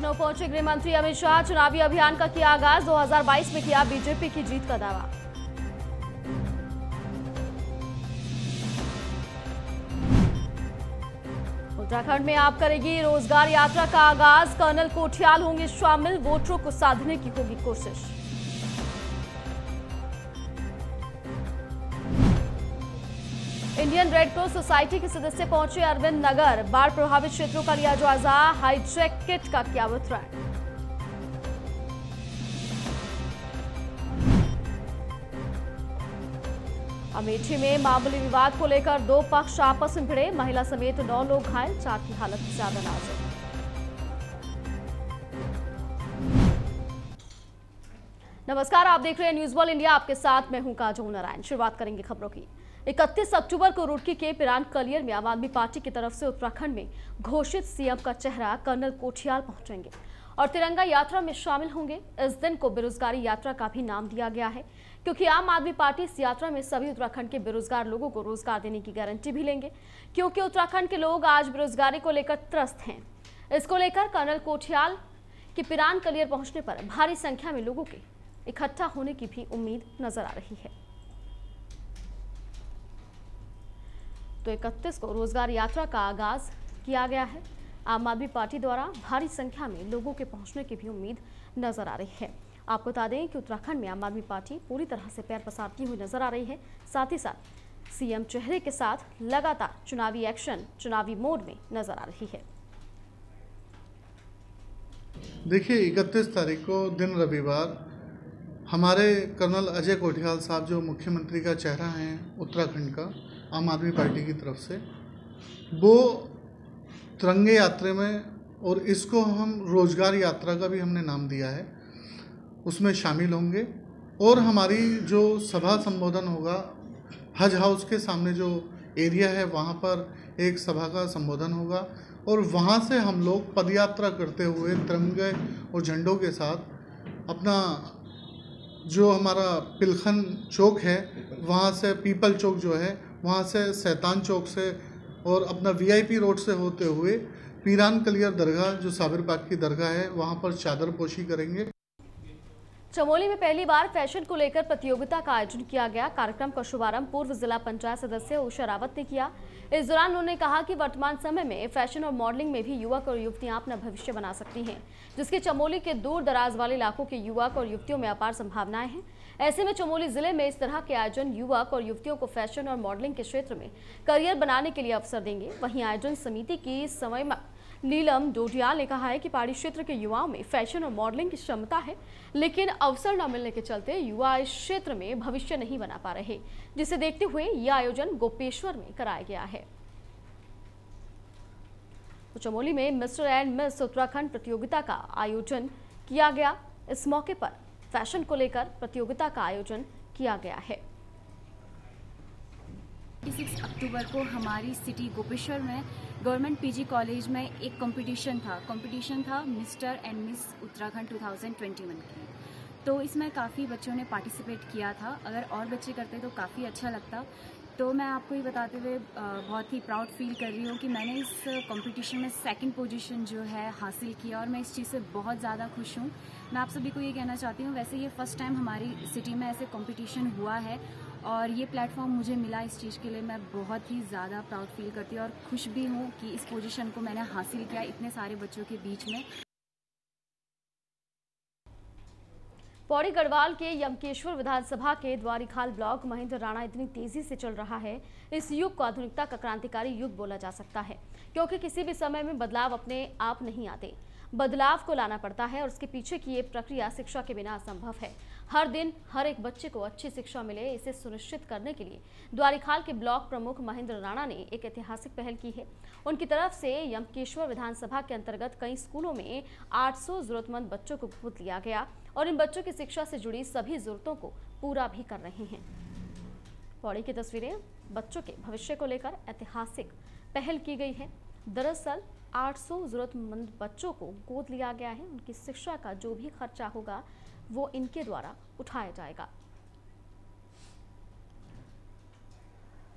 लखनऊ पहुंचे गृह मंत्री अमित शाह। चुनावी अभियान का किया आगाज। 2022 में किया बीजेपी की जीत का दावा। उत्तराखंड में आप करेगी रोजगार यात्रा का आगाज। कर्नल कोठियाल होंगे शामिल। वोटरों को साधने की होगी कोशिश। इंडियन रेड क्रॉस सोसाइटी के सदस्य पहुंचे अरविंद नगर। बाढ़ प्रभावित क्षेत्रों का लिया जायजा। हाईजेक किट का किया वितरण। अमेठी में मामूली विवाद को लेकर दो पक्ष आपस में भिड़े। महिला समेत 9 लोग घायल, 4 की हालत ज्यादा नाजुक। नमस्कार, आप देख रहे हैं न्यूज वर्ल्ड इंडिया। आपके साथ मैं हूं काजोल नारायण। शुरुआत करेंगे खबरों की। 31 अक्टूबर को रुड़की के पिरान कलियर में आम आदमी पार्टी की तरफ से उत्तराखंड में घोषित सीएम का चेहरा कर्नल कोठियाल पहुंचेंगे और तिरंगा यात्रा में शामिल होंगे। इस दिन को बेरोजगारी यात्रा का भी नाम दिया गया है, क्योंकि आम आदमी पार्टी इस यात्रा में सभी उत्तराखंड के बेरोजगार लोगों को रोजगार देने की गारंटी भी लेंगे, क्योंकि उत्तराखंड के लोग आज बेरोजगारी को लेकर त्रस्त हैं। इसको लेकर कर्नल कोठियाल के पिरान कलियर पहुंचने पर भारी संख्या में लोगों के इकट्ठा होने की भी उम्मीद नजर आ रही है। तो 31 को रोजगार यात्रा का आगाज किया गया है। आम आदमी पार्टी द्वारा भारी संख्या में लोगों के पहुंचने की भी उम्मीद नजर आ रही है। आपको बता दें कि उत्तराखंड में आम आदमी पार्टी पूरी तरह से पैर पसारती हुई नजर आ रही है। साथ ही साथ सीएम चेहरे के साथ लगातार चुनावी एक्शन, चुनावी मोड में नजर आ रही है। देखिए, 31 तारीख को दिन रविवार हमारे कर्नल अजय कोठियाल साहब, जो मुख्यमंत्री का चेहरा हैं उत्तराखंड का आम आदमी पार्टी की तरफ से, वो तिरंगे यात्रा में, और इसको हम रोजगार यात्रा का भी हमने नाम दिया है, उसमें शामिल होंगे। और हमारी जो सभा संबोधन होगा, हज हाउस के सामने जो एरिया है वहाँ पर एक सभा का संबोधन होगा और वहाँ से हम लोग पदयात्रा करते हुए तिरंगे और झंडों के साथ अपना जो हमारा पिलखन चौक है वहाँ से, पीपल चौक जो है वहाँ से, सैतान चौक से और अपना वीआईपी रोड से होते हुए पिरान कलियर दरगाह, जो साबिर पाक की दरगाह है, वहाँ पर चादर पोशी करेंगे। चमोली में पहली बार फैशन को लेकर प्रतियोगिता का आयोजन किया गया। कार्यक्रम का शुभारंभ पूर्व जिला पंचायत सदस्य उषा रावत ने किया। इस दौरान उन्होंने कहा कि वर्तमान समय में फैशन और मॉडलिंग में भी युवक और युवतियां अपना भविष्य बना सकती हैं, जिसके चमोली के दूर दराज वाले इलाकों के युवक और युवतियों में अपार संभावनाएं हैं। ऐसे में चमोली जिले में इस तरह के आयोजन युवक और युवतियों को फैशन और मॉडलिंग के क्षेत्र में करियर बनाने के लिए अवसर देंगे। वहीं आयोजन समिति की समन्वयक नीलम डोडियाल ने कहा है कि पहाड़ी क्षेत्र के युवाओं में फैशन और मॉडलिंग की क्षमता है, लेकिन अवसर न मिलने के चलते युवा इस क्षेत्र में भविष्य नहीं बना पा रहे, जिसे देखते हुए यह आयोजन गोपेश्वर में कराया गया है। तो चमोली में मिस्टर एंड मिस उत्तराखंड प्रतियोगिता का आयोजन किया गया। इस मौके पर फैशन को लेकर प्रतियोगिता का आयोजन किया गया है। 26 अक्टूबर को हमारी सिटी गोपेश्वर में गवर्नमेंट पीजी कॉलेज में एक कंपटीशन था मिस्टर एंड मिस उत्तराखंड 2021 की। तो इसमें काफ़ी बच्चों ने पार्टिसिपेट किया था। अगर और बच्चे करते तो काफ़ी अच्छा लगता। तो मैं आपको ये बताते हुए बहुत ही प्राउड फील कर रही हूँ कि मैंने इस कंपटीशन में 2nd पोजीशन जो है हासिल किया और मैं इस चीज़ से बहुत ज़्यादा खुश हूँ। मैं आप सभी को ये कहना चाहती हूँ, वैसे ये फर्स्ट टाइम हमारी सिटी में ऐसे कंपटीशन हुआ है और ये प्लेटफॉर्म मुझे मिला, इस चीज़ के लिए मैं बहुत ही ज़्यादा प्राउड फील करती हूँ और खुश भी हूँ कि इस पोजीशन को मैंने हासिल किया इतने सारे बच्चों के बीच में। पौड़ी गढ़वाल के यमकेश्वर विधानसभा के द्वारीखाल ब्लॉक महेंद्र राणा इतनी तेजी से चल रहा है, इस युग को आधुनिकता का क्रांतिकारी युग बोला जा सकता है, क्योंकि किसी भी समय में बदलाव अपने आप नहीं आते, बदलाव को लाना पड़ता है और उसके पीछे की ये प्रक्रिया शिक्षा के बिना असंभव है। हर दिन हर एक बच्चे को अच्छी शिक्षा मिले, इसे सुनिश्चित करने के लिए द्वारीखाल के ब्लॉक प्रमुख महेंद्र राणा ने एक ऐतिहासिक पहल की है। उनकी तरफ से यमकेश्वर विधानसभा के अंतर्गत कई स्कूलों में 800 जरूरतमंद बच्चों को गोद लिया गया और इन बच्चों की शिक्षा से जुड़ी सभी जरूरतों को पूरा भी कर रहे हैं। पौड़ी की तस्वीरें बच्चों के भविष्य को लेकर ऐतिहासिक पहल की गई है। दरअसल 800 जरूरतमंद बच्चों को गोद लिया गया है। उनकी शिक्षा का जो भी खर्चा होगा वो इनके द्वारा उठाया जाएगा।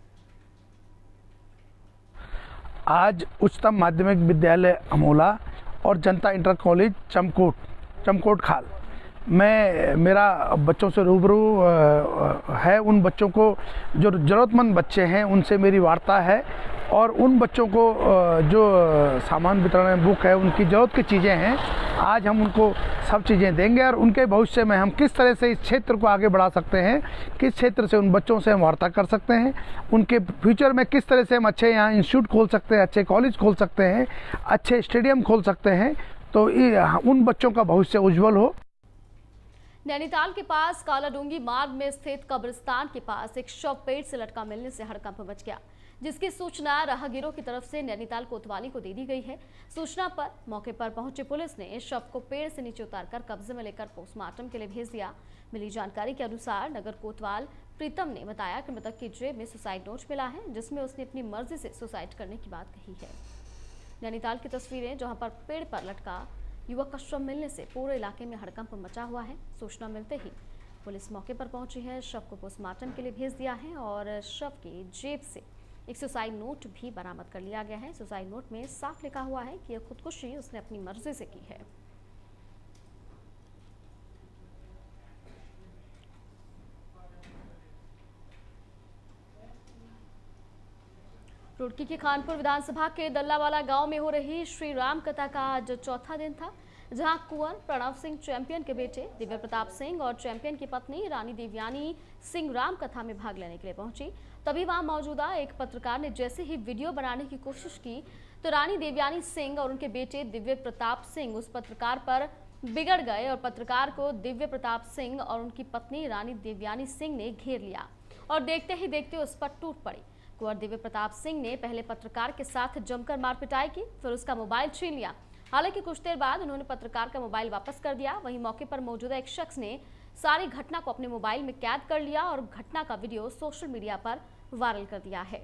आज उच्चतम माध्यमिक विद्यालय अमोला और जनता इंटर कॉलेज चमकोट खाल। मेरा बच्चों से रूबरू है। उन बच्चों को जो ज़रूरतमंद बच्चे हैं उनसे मेरी वार्ता है और उन बच्चों को जो सामान वितरण बुक है, उनकी ज़रूरत की चीज़ें हैं, आज हम उनको सब चीज़ें देंगे और उनके भविष्य में हम किस तरह से इस क्षेत्र को आगे बढ़ा सकते हैं, किस क्षेत्र से उन बच्चों से हम वार्ता कर सकते हैं, उनके फ्यूचर में किस तरह से हम अच्छे यहाँ इंस्टीट्यूट खोल सकते हैं, अच्छे कॉलेज खोल सकते हैं, अच्छे स्टेडियम खोल सकते हैं, तो उन बच्चों का भविष्य उज्जवल हो। नैनीताल के पास कालाडूंगी मार्ग में स्थित कब्रिस्तान के पास एक शव पेड़ से लटका मिलने से हड़कंप मच गया, जिसकी सूचना राहगीरों की तरफ से नैनीताल कोतवाली को दे दी गई है। सूचना पर मौके पर पहुंची पुलिस ने शव को पेड़ से नीचे उतारकर कब्जे में लेकर पोस्टमार्टम के लिए भेज दिया। मिली जानकारी के अनुसार नगर कोतवाल प्रीतम ने बताया कि मृतक की जेब में सुसाइड नोट मिला है, जिसमें उसने अपनी मर्जी से सुसाइड करने की बात कही है। नैनीताल की तस्वीरें, जहां पर पेड़ पर लटका युवक का शव मिलने से पूरे इलाके में हड़कंप मचा हुआ है। सूचना मिलते ही पुलिस मौके पर पहुंची है, शव को पोस्टमार्टम के लिए भेज दिया है और शव की जेब से एक सुसाइड नोट भी बरामद कर लिया गया है। सुसाइड नोट में साफ लिखा हुआ है कि यह खुदकुशी उसने अपनी मर्जी से की है। रुड़की के खानपुर विधानसभा के दल्लावाला गांव में हो रही श्री राम कथा का आज चौथा दिन था, जहां कुंवर प्रणव सिंह चैंपियन के बेटे दिव्य प्रताप सिंह और चैंपियन की पत्नी रानी देवयानी सिंह राम कथा में भाग लेने के लिए पहुंची। तभी वहां मौजूदा एक पत्रकार ने जैसे ही वीडियो बनाने की कोशिश की तो रानी देवयानी सिंह और उनके बेटे दिव्य प्रताप सिंह उस पत्रकार पर बिगड़ गए और पत्रकार को दिव्य प्रताप सिंह और उनकी पत्नी रानी देवयानी सिंह ने घेर लिया और देखते ही देखते उस पर टूट पड़ी। कुंवर दिव्य प्रताप सिंह ने पहले पत्रकार के साथ जमकर मारपिटाई की, फिर उसका मोबाइल छीन लिया। हालांकि कुछ देर बाद उन्होंने पत्रकार का मोबाइल वापस कर दिया। वहीं मौके पर मौजूदा एक शख्स ने सारी घटना को अपने मोबाइल में कैद कर लिया और घटना का वीडियो सोशल मीडिया पर वायरल कर दिया है।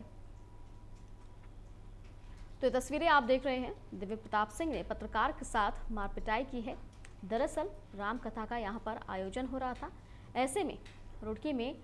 तो ये तस्वीरें आप देख रहे हैं, दिव्य प्रताप सिंह ने पत्रकार के साथ मारपिटाई की है। दरअसल राम कथा का यहाँ पर आयोजन हो रहा था। ऐसे में रुड़की में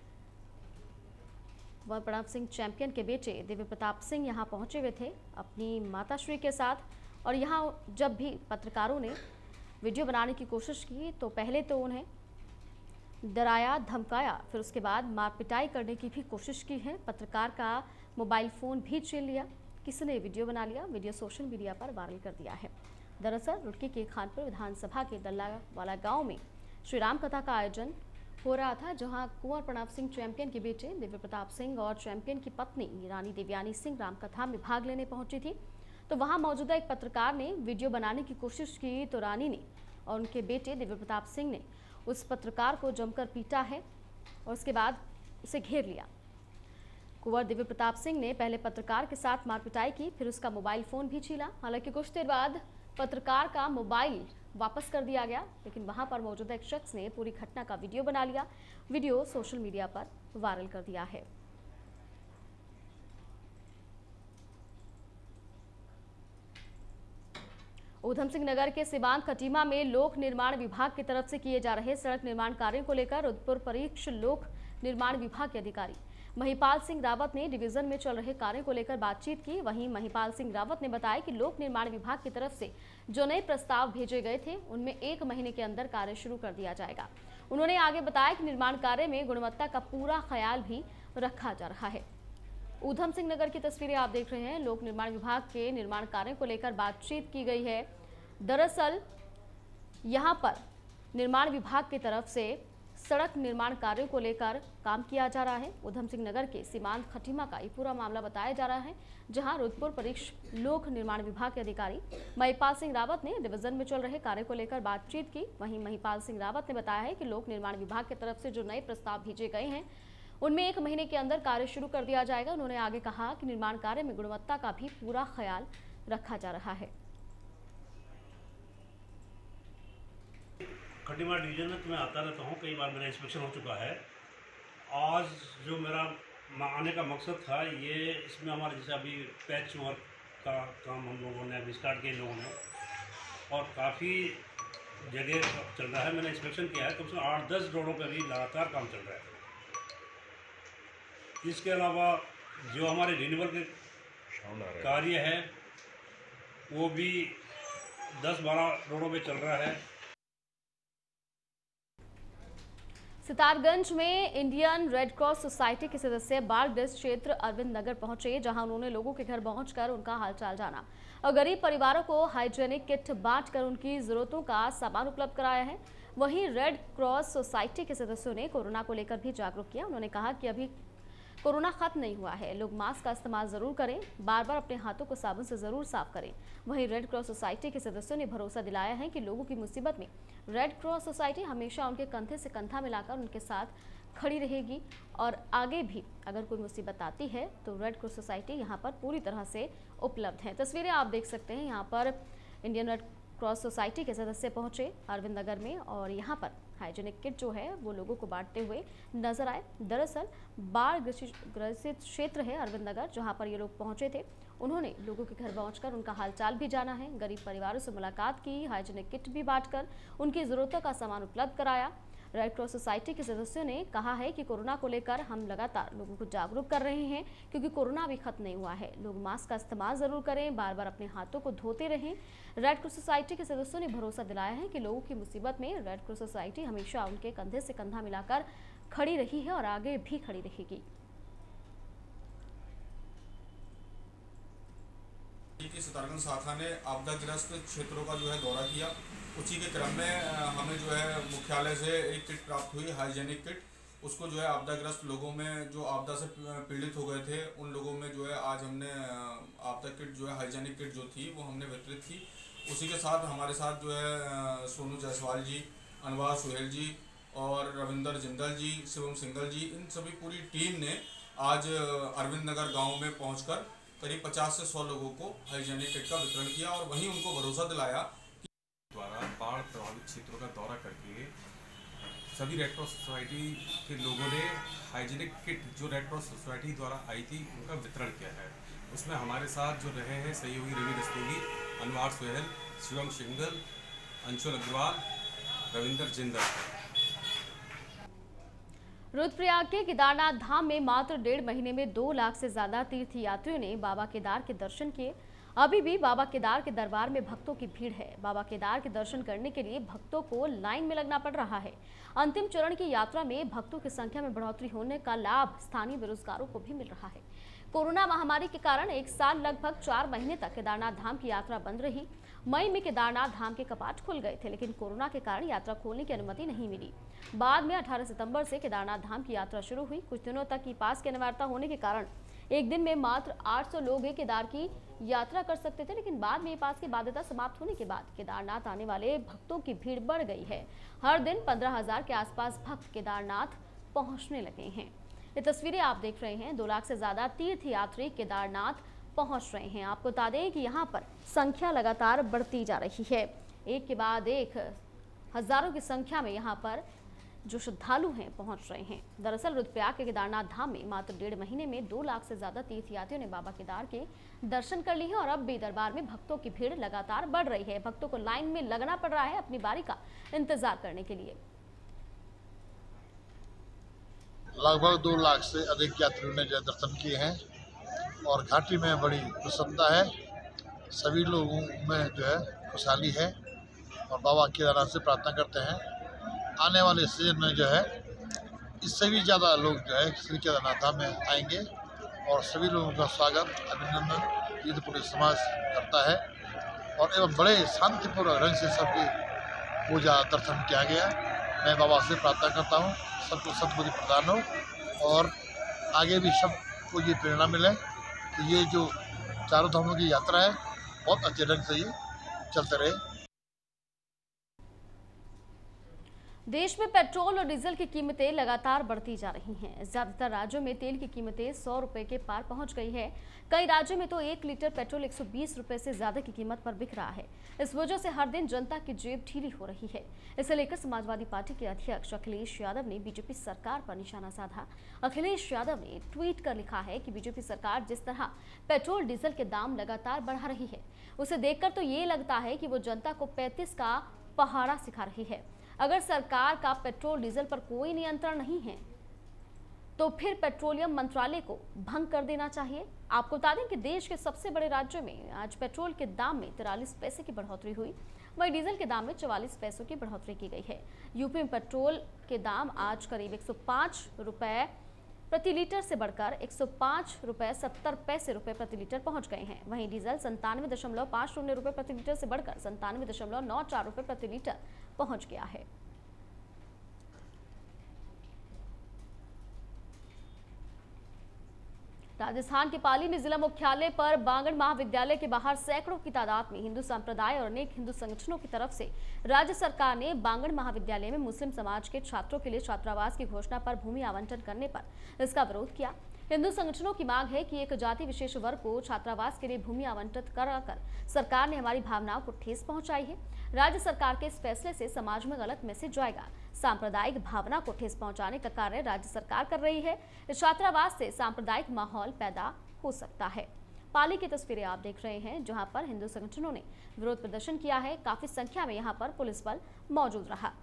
प्रणव सिंह चैंपियन के बेटे दिव्य प्रताप सिंह यहाँ पहुंचे हुए थे अपनी माताश्री के साथ, और यहाँ जब भी पत्रकारों ने वीडियो बनाने की कोशिश की तो पहले तो उन्हें डराया, धमकाया, फिर उसके बाद मारपिटाई करने की भी कोशिश की है। पत्रकार का मोबाइल फ़ोन भी छीन लिया, किसी ने वीडियो बना लिया, वीडियो सोशल मीडिया पर वायरल कर दिया है। दरअसल रुड़की के खानपुर विधानसभा के दल्लावाला गाँव में श्री राम कथा का आयोजन हो रहा था, जहां कुंवर प्रणव सिंह चैंपियन के बेटे दिव्य प्रताप सिंह और चैंपियन की पत्नी रानी देवयानी सिंह रामकथा में भाग लेने पहुंची थी। तो वहां मौजूदा एक पत्रकार ने वीडियो बनाने की कोशिश की तो रानी ने और उनके बेटे दिव्य प्रताप सिंह ने उस पत्रकार को जमकर पीटा है और उसके बाद उसे घेर लिया। कुंवर दिव्य प्रताप सिंह ने पहले पत्रकार के साथ मारपिटाई की, फिर उसका मोबाइल फ़ोन भी छीना। हालांकि कुछ देर बाद पत्रकार का मोबाइल वापस कर दिया गया, लेकिन वहां पर मौजूदा एक शख्स ने पूरी घटना का वीडियो बना लिया, वीडियो सोशल मीडिया पर वायरल कर दिया है। ऊधम सिंह नगर के सीमांत खटीमा में लोक निर्माण विभाग की तरफ से किए जा रहे सड़क निर्माण कार्यों को लेकर रुद्रपुर परीक्ष लोक निर्माण विभाग के अधिकारी महिपाल सिंह रावत ने डिवीजन में चल रहे कार्यों को लेकर बातचीत की। वहीं महिपाल सिंह रावत ने बताया कि लोक निर्माण विभाग की तरफ से जो नए प्रस्ताव भेजे गए थे उनमें 1 महीने के अंदर कार्य शुरू कर दिया जाएगा। उन्होंने आगे बताया कि निर्माण कार्य में गुणवत्ता का पूरा ख्याल भी रखा जा रहा है। ऊधम सिंह नगर की तस्वीरें आप देख रहे हैं। लोक निर्माण विभाग के निर्माण कार्यों को लेकर बातचीत की गई है। दरअसल यहाँ पर निर्माण विभाग की तरफ से सड़क निर्माण कार्यों को लेकर काम किया जा रहा है। ऊधम सिंह नगर के सीमांत खटीमा का ये पूरा मामला बताया जा रहा है, जहां रुद्रपुर परीक्ष लोक निर्माण विभाग के अधिकारी महिपाल सिंह रावत ने डिवीजन में चल रहे कार्य को लेकर बातचीत की। वहीं महिपाल सिंह रावत ने बताया है कि लोक निर्माण विभाग की तरफ से जो नए प्रस्ताव भेजे गए हैं उनमें 1 महीने के अंदर कार्य शुरू कर दिया जाएगा। उन्होंने आगे कहा कि निर्माण कार्य में गुणवत्ता का भी पूरा ख्याल रखा जा रहा है। खटीमा डिवीजन में तो मैं आता रहता हूँ, कई बार मेरा इंस्पेक्शन हो चुका है। आज जो मेरा आने का मकसद था ये इसमें हमारे जैसे अभी पैच वर्क का काम हम लोगों ने अभी स्टार्ट किया लोगों ने, और काफ़ी जगह चल रहा है। मैंने इंस्पेक्शन किया है, कम से कम 8-10 रोडों पर भी लगातार काम चल रहा है। इसके अलावा जो हमारे रिन्यूअल के कार्य है वो भी 10-12 रोडों पे चल रहा है। सितारगंज में इंडियन रेड क्रॉस सोसाइटी के सदस्य बाढ़ग्रस्त क्षेत्र अरविंद नगर पहुंचे, जहां उन्होंने लोगों के घर पहुंचकर उनका हालचाल जाना और गरीब परिवारों को हाइजेनिक किट बांटकर उनकी जरूरतों का सामान उपलब्ध कराया है। वहीं रेड क्रॉस सोसाइटी के सदस्यों ने कोरोना को लेकर भी जागरूक किया। उन्होंने कहा कि अभी कोरोना खत्म नहीं हुआ है, लोग मास्क का इस्तेमाल जरूर करें, बार बार अपने हाथों को साबुन से जरूर साफ करें। वहीं रेड क्रॉस सोसाइटी के सदस्यों ने भरोसा दिलाया है कि लोगों की मुसीबत में रेड क्रॉस सोसाइटी हमेशा उनके कंधे से कंधा मिलाकर उनके साथ खड़ी रहेगी और आगे भी अगर कोई मुसीबत आती है तो रेड क्रॉस सोसाइटी यहाँ पर पूरी तरह से उपलब्ध है। तस्वीरें आप देख सकते हैं, यहाँ पर इंडियन रेड क्रॉस सोसाइटी के सदस्य पहुंचे अरविंद नगर में और यहाँ पर हाइजेनिक किट जो है वो लोगों को बांटते हुए नजर आए। दरअसल बाढ़ ग्रसित क्षेत्र है अरविंद नगर, जहाँ पर ये लोग पहुंचे थे। उन्होंने लोगों के घर पहुंचकर उनका हालचाल भी जाना है, गरीब परिवारों से मुलाकात की, हाइजेनिक किट भी बांटकर उनकी जरूरतों का सामान उपलब्ध कराया। रेड क्रॉस सोसाइटी के सदस्यों ने कहा है कि कोरोना को लेकर हम लगातार लोगों को जागरूक कर रहे हैं, क्योंकि कोरोना अभी खत्म नहीं हुआ है। लोग मास्क का इस्तेमाल जरूर करें, बार बार अपने हाथों को धोते रहें। रेड क्रॉस सोसाइटी के सदस्यों ने भरोसा दिलाया है कि लोगों की मुसीबत में रेड क्रॉस सोसाइटी हमेशा उनके कंधे से कंधा मिलाकर खड़ी रही है और आगे भी खड़ी रहेगी। सितारगंज शाखा ने आपदाग्रस्त क्षेत्रों का जो है दौरा किया। उसी के क्रम में हमें जो है मुख्यालय से एक किट प्राप्त हुई, हाइजेनिक किट। उसको जो है आपदाग्रस्त लोगों में जो आपदा से पीड़ित हो गए थे उन लोगों में जो है आज हमने आपदा किट जो है हाइजेनिक किट जो थी वो हमने वितरित की। उसी के साथ हमारे साथ जो है सोनू जायसवाल जी, अनवार सुहेल जी और रविंदर जिंदल जी, शिवम सिंगल जी, इन सभी पूरी टीम ने आज अरविंद नगर गाँव में पहुँच करीब 50 से 100 लोगों को हाइजेनिक किट का वितरण किया और वहीं उनको भरोसा दिलाया कि द्वारा बाढ़ प्रभावित क्षेत्रों का दौरा करके सभी रेड क्रॉस सोसाइटी के लोगों ने हाइजेनिक किट जो रेड क्रॉस सोसाइटी द्वारा आई थी उनका वितरण किया है। उसमें हमारे साथ जो रहे हैं सहयोगी रवि रस्तोगी, अनवार सुहेल, शिवम सिंगल, अंशुल अग्रवाल, रविंदर जिंदल। रुद्रप्रयाग के केदारनाथ धाम में मात्र 1.5 महीने में 2 लाख से ज्यादा तीर्थ यात्रियों ने बाबा केदार के दर्शन किए। अभी भी बाबा केदार के दरबार में भक्तों की भीड़ है। बाबा केदार के दर्शन करने के लिए भक्तों को लाइन में लगना पड़ रहा है। अंतिम चरण की यात्रा में भक्तों की संख्या में बढ़ोतरी होने का लाभ स्थानीय बेरोजगारों को भी मिल रहा है। कोरोना महामारी के कारण एक साल लगभग 4 महीने तक केदारनाथ धाम की यात्रा बंद रही। मई में केदारनाथ धाम के कपाट खुल गए थे, लेकिन कोरोना के कारण यात्रा खोलने की अनुमति नहीं मिली। बाद में 18 सितंबर से केदारनाथ धाम की यात्रा शुरू हुई। कुछ दिनों तक ई पास की अनिवार्यता होने के कारण एक दिन में मात्र 800 लोग ही केदार की यात्रा कर सकते थे, लेकिन बाद में ई पास की बाध्यता समाप्त होने के बाद केदारनाथ आने वाले भक्तों की भीड़ बढ़ गई है। हर दिन 15,000 के आसपास भक्त केदारनाथ पहुंचने लगे हैं। ये तस्वीरें आप देख रहे हैं। 2 लाख से ज्यादा तीर्थ यात्री केदारनाथ पहुंच रहे हैं। आपको बता दें कि यहाँ पर संख्या लगातार बढ़ती जा रही है। एक के बाद एक हजारों की संख्या में यहाँ पर जो श्रद्धालु हैं पहुंच रहे हैं। दरअसल रुद्रप्रयाग के केदारनाथ धाम में मात्र 1.5 महीने में 2 लाख से ज्यादा तीर्थयात्रियों ने बाबा केदार के दर्शन कर लिए हैं और अब भी दरबार में भक्तों की भीड़ लगातार बढ़ रही है। भक्तों को लाइन में लगना पड़ रहा है अपनी बारी का इंतजार करने के लिए। लगभग 2 लाख से अधिक यात्रियों ने दर्शन किए हैं और घाटी में बड़ी प्रसन्नता है। सभी लोगों में जो है खुशहाली है और बाबा केदारनाथ से प्रार्थना करते हैं आने वाले सीजन में जो है इससे भी ज़्यादा लोग जो है श्री केदारनाथ धाम में आएंगे और सभी लोगों का स्वागत अभिनंदन ईद पूरी समाज करता है और एवं बड़े शांतिपूर्वक ढंग से सबकी पूजा दर्शन किया गया। मैं बाबा से प्रार्थना करता हूँ सबको सद्बुद्धि प्रदान हो और आगे भी सबको ये प्रेरणा मिले कि ये जो चारों धामों की यात्रा है बहुत अच्छे ढंग से ये चलते रहे। देश में पेट्रोल और डीजल की कीमतें लगातार बढ़ती जा रही हैं। ज्यादातर राज्यों में तेल की कीमतें 100 रुपए के पार पहुंच गई है। कई राज्यों में तो 1 लीटर पेट्रोल 120 रुपए से ज्यादा की कीमत पर बिक रहा है। इस वजह से हर दिन जनता की जेब ढीली हो रही है। इसे लेकर समाजवादी पार्टी के अध्यक्ष अखिलेश यादव ने बीजेपी सरकार पर निशाना साधा। अखिलेश यादव ने ट्वीट कर लिखा है कि बीजेपी सरकार जिस तरह पेट्रोल डीजल के दाम लगातार बढ़ा रही है, उसे देखकर तो ये लगता है कि वो जनता को 35 का पहाड़ा सिखा रही है। अगर सरकार का पेट्रोल डीजल पर कोई नियंत्रण नहीं है तो फिर पेट्रोलियम मंत्रालय को भंग कर देना चाहिए। आपको बता दें कि देश के सबसे बड़े राज्यों में आज पेट्रोल के दाम में 43 पैसे की बढ़ोतरी हुई, वहीं डीजल के दाम में 44 पैसों की बढ़ोतरी की गई है। यूपी में पेट्रोल के दाम आज करीब 105 रुपए प्रति लीटर से बढ़कर 105 रुपए 70 पैसे प्रति लीटर पहुंच गए हैं। वहीं डीजल 97.50 रुपए प्रति लीटर से बढ़कर 97.94 रुपए प्रति लीटर पहुंच गया है। राजस्थान के पाली में जिला मुख्यालय पर बांगड़ महाविद्यालय के बाहर सैकड़ों की तादाद में हिंदू संप्रदाय और अनेक हिंदू संगठनों की तरफ से राज्य सरकार ने बांगड़ महाविद्यालय में मुस्लिम समाज के छात्रों के लिए छात्रावास की घोषणा पर भूमि आवंटन करने पर इसका विरोध किया। हिंदू संगठनों की मांग है कि एक जाति विशेष वर्ग को छात्रावास के लिए भूमि आवंटित कराकर सरकार ने हमारी भावनाओं को ठेस पहुंचाई है। राज्य सरकार के इस फैसले से समाज में गलत मैसेज जाएगा। सांप्रदायिक भावना को ठेस पहुंचाने का कार्य राज्य सरकार कर रही है। इस छात्रावास से सांप्रदायिक माहौल पैदा हो सकता है। पाली की तस्वीरें आप देख रहे हैं, जहां पर हिंदू संगठनों ने विरोध प्रदर्शन किया है। काफी संख्या में यहां पर पुलिस बल मौजूद रहा।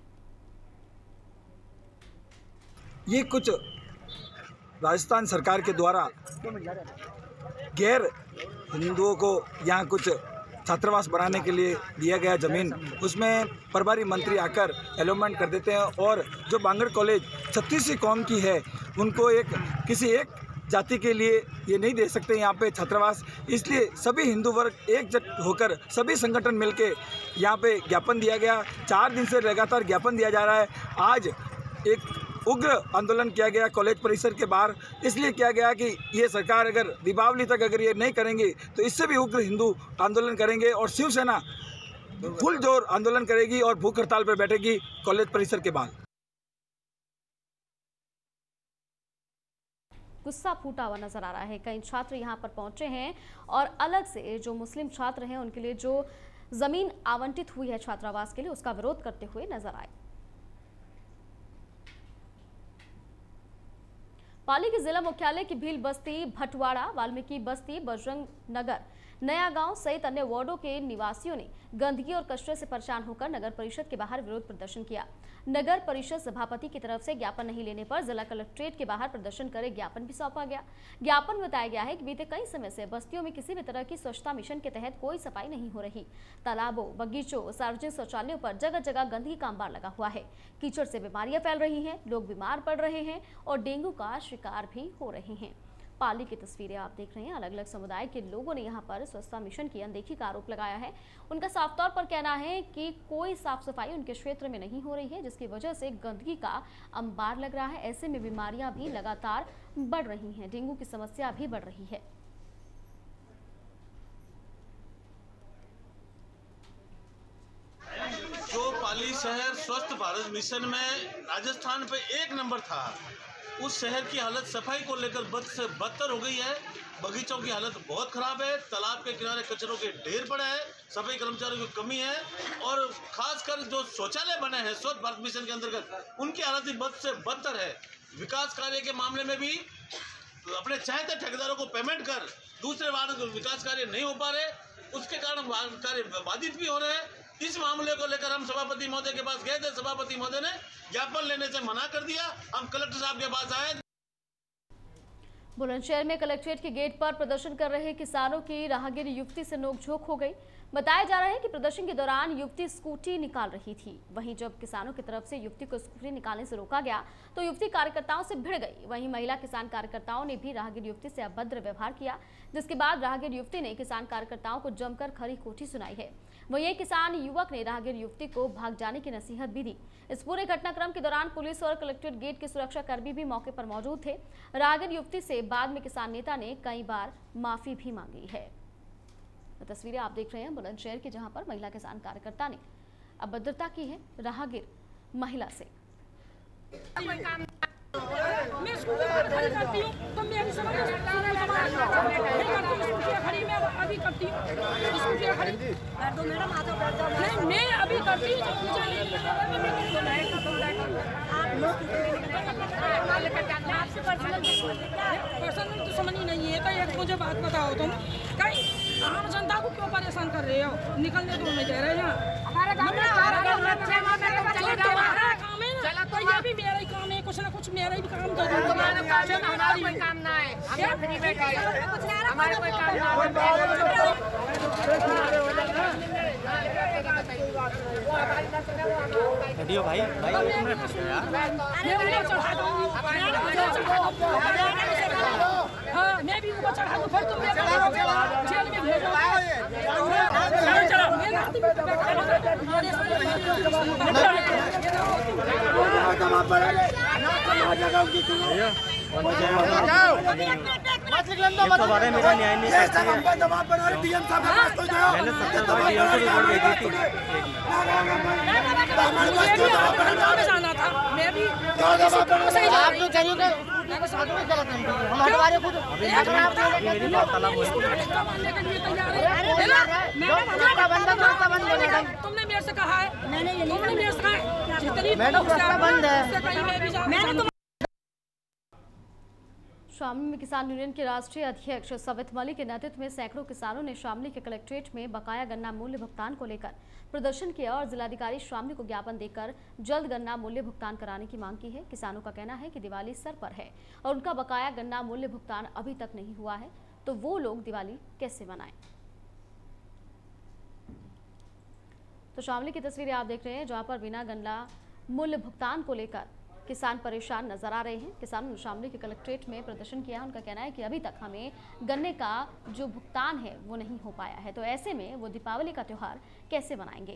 ये कुछ राजस्थान सरकार के द्वारा गैर हिंदुओं को यहाँ कुछ छात्रावास बनाने के लिए दिया गया ज़मीन, उसमें प्रभारी मंत्री आकर अलॉटमेंट कर देते हैं और जो बांगड़ कॉलेज 36वीं कौम की है उनको किसी एक जाति के लिए ये नहीं दे सकते यहाँ पे छात्रावास। इसलिए सभी हिंदू वर्ग एकजुट होकर सभी संगठन मिलके यहाँ पे ज्ञापन दिया गया। 4 दिन से लगातार ज्ञापन दिया जा रहा है। आज एक उग्र आंदोलन किया गया कॉलेज परिसर के बाहर। इसलिए किया गया कि ये सरकार अगर दीपावली तक अगर ये नहीं करेंगे तो इससे भी उग्र हिंदू आंदोलन करेंगे और शिवसेना फुल जोर आंदोलन करेगी और भूख हड़ताल पर बैठेगी कॉलेज परिसर के बाहर। गुस्सा फूटा हुआ नजर आ रहा है। कई छात्र यहां पर पहुंचे हैं और अलग से जो मुस्लिम छात्र हैं उनके लिए जो जमीन आवंटित हुई है छात्रावास के लिए उसका विरोध करते हुए नजर आए। पाली के जिला मुख्यालय की भील बस्ती, भटवाड़ा, वाल्मीकि बस्ती, बजरंग नगर, नया गांव सहित अन्य वार्डों के निवासियों ने गंदगी और कचरे से परेशान होकर नगर परिषद के बाहर विरोध प्रदर्शन किया। नगर परिषद सभापति की तरफ से ज्ञापन नहीं लेने पर जिला कलेक्ट्रेट के बाहर प्रदर्शन करे ज्ञापन भी सौंपा गया। ज्ञापन में बताया गया है कि बीते कई समय से बस्तियों में किसी भी तरह की स्वच्छता मिशन के तहत कोई सफाई नहीं हो रही। तालाबों, बगीचों, सार्वजनिक शौचालयों पर जगह जगह गंदगी का अंबार लगा हुआ है। कीचड़ से बीमारियां फैल रही हैं, लोग बीमार पड़ रहे हैं और डेंगू का शिकार भी हो रहे हैं। पाली की तस्वीरें आप देख रहे हैं। अलग अलग समुदाय के लोगों ने यहां पर स्वच्छता मिशन की अनदेखी का आरोप लगाया है। उनका साफ तौर पर कहना है कि कोई साफ सफाई उनके क्षेत्र में नहीं हो रही है, जिसकी वजह से गंदगी का अंबार लग रहा है। ऐसे में बीमारियां भी लगातार बढ़ रही हैं, डेंगू की समस्या भी बढ़ रही है। जो पाली शहर स्वच्छ भारत मिशन में राजस्थान पे 1 नंबर था, उस शहर की हालत सफाई को लेकर बद से बदतर हो गई है। बगीचों की हालत बहुत खराब है, तालाब के किनारे कचरों के ढेर पड़े हैं, सफाई कर्मचारियों की कमी है और खासकर जो शौचालय बने हैं स्वच्छ भारत मिशन के अंतर्गत उनकी हालत भी बद से बदतर है। विकास कार्य के मामले में भी अपने चाहते ठेकेदारों को पेमेंट कर दूसरे वार्ड विकास कार्य नहीं हो पा रहे, उसके कारण कार्य बाधित भी हो रहे हैं। इस मामले को लेकर हम सभापति महोदय के पास गए थे, सभापति महोदय ने ज्ञापन लेने से मना कर दिया। हम कलेक्टर साहब के पास आए। बुलंदशहर में कलेक्ट्रेट के गेट पर प्रदर्शन कर रहे किसानों की राहगीर युवती से नोकझोंक हो गई। बताया जा रहा है कि प्रदर्शन के दौरान युवती स्कूटी निकाल रही थी। वहीं जब किसानों की तरफ से युवती को स्कूटी निकालने से रोका गया तो युवती कार्यकर्ताओं से भिड़ गई। वहीं महिला किसान कार्यकर्ताओं ने भी राहगीर युवती से अभद्र व्यवहार किया, जिसके बाद राहगीर युवती ने किसान कार्यकर्ताओं को जमकर खरी खोटी सुनाई है। वहीं एक किसान युवक ने राहगीर युवती को भाग जाने की नसीहत भी दी। इस पूरे घटनाक्रम के दौरान पुलिस और कलेक्ट्रेट गेट के सुरक्षा कर्मी भी मौके पर मौजूद थे। राहगीर युवती से बाद में किसान नेता ने कई बार माफी भी मांगी है। तस्वीरें आप देख रहे हैं बुलंदशहर की, जहां पर महिला किसान कार्यकर्ता ने अभद्रता की है राहगीर महिला से। मैं स्कूटी खड़ी करती हूँ तो मेरी समझ खड़ी मैं अभी करती हूँ स्कूटी खड़ी नहीं मैं अभी करती हूँ। पर्सनल तो समझ ही नहीं है। तो एक मुझे बात बताओ, तुम कहीं आम जनता को क्यों परेशान कर रहे हो? निकलने तो नहीं दे रहे हैं। हमारा काम है, तो ये भी मेरा ही काम है। कुछ ना कुछ मेरा भी काम कर दूंगा। हमारा कोई काम ना है, हम फ्री बैठे हैं, हमारा कोई काम ना हटियो भाई भाई तुमने फंस गया यार। हाँ मैं भी ऊपर चढ़ा दूँ, फिर तुम जेल में भेजो। बारे मेरा न्याय नहीं करती है। मैंने 70 बार डीएम को रिपोर्ट भेजी थी। जाना था मैं भी आप तो चाहिए हम हटवारे खुद मेरी वार्तालाप हुई। तुमने मेरे से कहा है, तुमने मेरे से कहा है जितनी बंद है। शामली में किसान यूनियन के राष्ट्रीय अध्यक्ष सवित मलिक के नेतृत्व में सैकड़ों किसानों ने शामली के कलेक्ट्रेट में बकाया गन्ना मूल्य भुगतान को लेकर प्रदर्शन किया और जिलाधिकारी शामली को ज्ञापन देकर जल्द गन्ना मूल्य भुगतान कराने की मांग की है। किसानों का कहना है कि दिवाली सर पर है और उनका बकाया गन्ना मूल्य भुगतान अभी तक नहीं हुआ है, तो वो लोग दिवाली कैसे मनाएं। तो शामली की तस्वीरें आप देख रहे हैं, जहां पर बिना गन्ना मूल्य भुगतान को लेकर किसान परेशान नजर आ रहे हैं। किसानों ने शामली के कलेक्ट्रेट में प्रदर्शन किया। उनका कहना है कि अभी तक हमें गन्ने का जो भुगतान है वो नहीं हो पाया है, तो ऐसे में वो दीपावली का त्योहार कैसे मनाएंगे।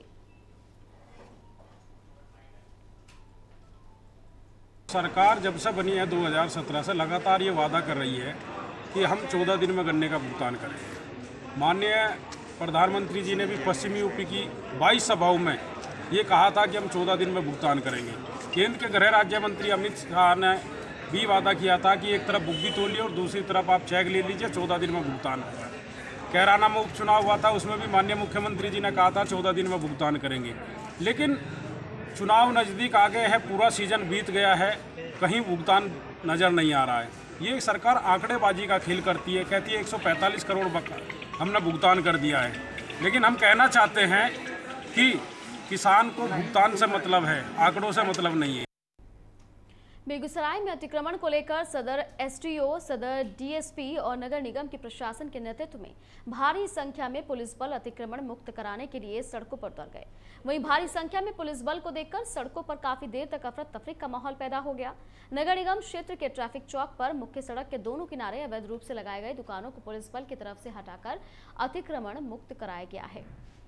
सरकार जब से बनी है 2017 से लगातार ये वादा कर रही है कि हम 14 दिन में गन्ने का भुगतान करेंगे। माननीय प्रधानमंत्री जी ने भी पश्चिमी यूपी की 22 सभाओं में ये कहा था कि हम 14 दिन में भुगतान करेंगे। केंद्र के गृह राज्य मंत्री अमित शाह ने भी वादा किया था कि एक तरफ बुक भी तोलिए और दूसरी तरफ आप चेक ले लीजिए, 14 दिन में भुगतान होगा। कैराना में उपचुनाव हुआ था, उसमें भी माननीय मुख्यमंत्री जी ने कहा था 14 दिन में भुगतान करेंगे। लेकिन चुनाव नज़दीक आ गए हैं, पूरा सीजन बीत गया है, कहीं भुगतान नज़र नहीं आ रहा है। ये सरकार आंकड़ेबाजी का खेल करती है, कहती है 145 करोड़ हमने भुगतान कर दिया है, लेकिन हम कहना चाहते हैं कि किसान को भुगतान से मतलब है, आंकड़ों से मतलब नहीं है। बेगूसराय में अतिक्रमण को लेकर सदर एसडीओ, सदर डीएसपी और नगर निगम के प्रशासन के नेतृत्व में भारी संख्या में पुलिस बल अतिक्रमण मुक्त कराने के लिए सड़कों पर उतर गए। वहीं भारी संख्या में पुलिस बल को देखकर सड़कों पर काफी देर तक अफरा तफरी का माहौल पैदा हो गया। नगर निगम क्षेत्र के ट्रैफिक चौक पर मुख्य सड़क के दोनों किनारे अवैध रूप से लगाए गए दुकानों को पुलिस बल की तरफ से हटाकर अतिक्रमण मुक्त कराया गया है।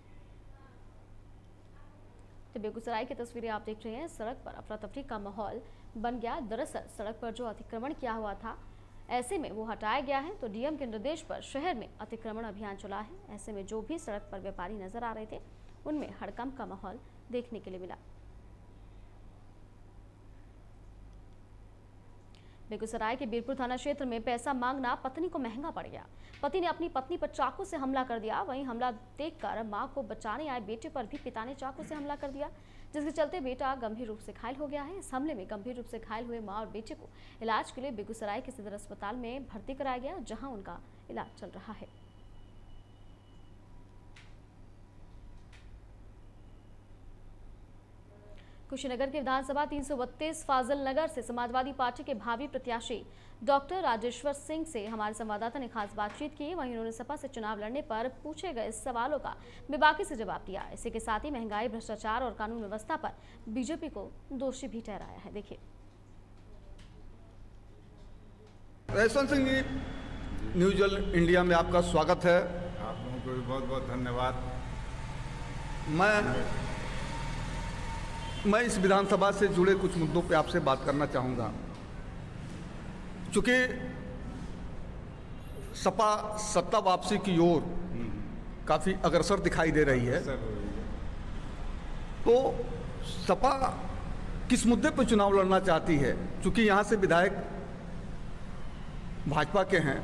तो बेगूसराय की तस्वीरें आप देख रहे हैं, सड़क पर अफरा तफरी का माहौल बन गया। दरअसल सड़क पर जो अतिक्रमण किया हुआ था, ऐसे में वो हटाया गया है। तो डीएम के निर्देश पर शहर में अतिक्रमण अभियान चला है। ऐसे में जो भी सड़क पर व्यापारी नजर आ रहे थे, उनमें हड़कंप का माहौल देखने के लिए मिला। बेगूसराय के बीरपुर थाना क्षेत्र में पैसा मांगना पत्नी को महंगा पड़ गया। पति ने अपनी पत्नी पर चाकू से हमला कर दिया। वहीं हमला देखकर मां को बचाने आए बेटे पर भी पिता ने चाकू से हमला कर दिया, जिसके चलते बेटा गंभीर रूप से घायल हो गया है। इस हमले में गंभीर रूप से घायल हुए मां और बेटे को इलाज के लिए बेगूसराय के सदर अस्पताल में भर्ती कराया गया, जहां उनका इलाज चल रहा है। कुशीनगर के विधानसभा 332 फाजिल नगर से समाजवादी पार्टी के भावी प्रत्याशी डॉक्टर राजेश्वर सिंह से हमारे संवाददाता ने खास बातचीत की। वहीं उन्होंने सपा से चुनाव लड़ने पर पूछे गए सवालों का बेबाकी से जवाब दिया। इसी के साथ ही महंगाई, भ्रष्टाचार और कानून व्यवस्था पर बीजेपी को दोषी भी ठहराया है। देखिए। राजेश्वर सिंह जी, न्यूज इंडिया में आपका स्वागत है। आप लोगों को भी बहुत बहुत धन्यवाद। मैं इस विधानसभा से जुड़े कुछ मुद्दों पे आपसे बात करना चाहूँगा। चूँकि सपा सत्ता वापसी की ओर काफ़ी अग्रसर दिखाई दे रही है, तो सपा किस मुद्दे पर चुनाव लड़ना चाहती है? चूँकि यहाँ से विधायक भाजपा के हैं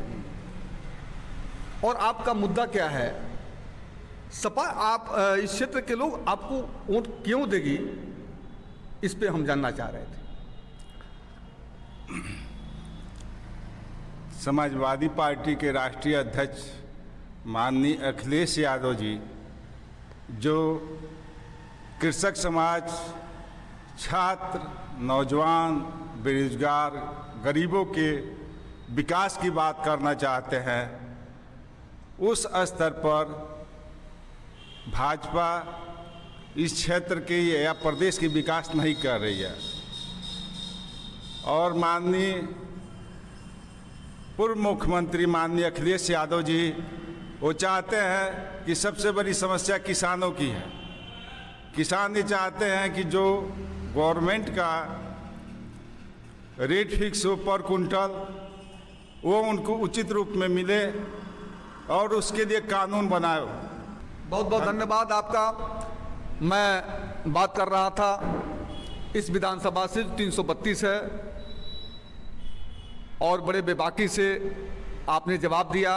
और आपका मुद्दा क्या है? सपा आप इस क्षेत्र के लोग आपको वोट क्यों देगी, इस पे हम जानना चाह रहे थे। समाजवादी पार्टी के राष्ट्रीय अध्यक्ष माननीय अखिलेश यादव जी, जो कृषक समाज, छात्र, नौजवान, बेरोजगार गरीबों के विकास की बात करना चाहते हैं, उस स्तर पर भाजपा इस क्षेत्र के या प्रदेश की विकास नहीं कर रही है। और माननीय पूर्व मुख्यमंत्री माननीय अखिलेश यादव जी वो चाहते हैं कि सबसे बड़ी समस्या किसानों की है। किसान ये चाहते हैं कि जो गवर्नमेंट का रेट फिक्स हो पर कुंटल वो उनको उचित रूप में मिले और उसके लिए कानून बनाए। बहुत बहुत धन्यवाद आपका। मैं बात कर रहा था इस विधानसभा से 332 है और बड़े बेबाकी से आपने जवाब दिया।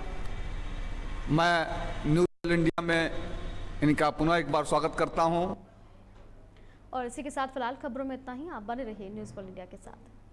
मैं न्यूज़ इंडिया में इनका पुनः एक बार स्वागत करता हूं। और इसी के साथ फिलहाल खबरों में इतना ही। आप बने रहिए न्यूज़ इंडिया के साथ।